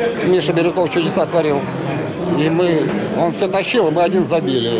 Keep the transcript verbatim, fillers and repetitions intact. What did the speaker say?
Миша Бирюков чудеса творил. И мы, он все тащил, и мы один забили.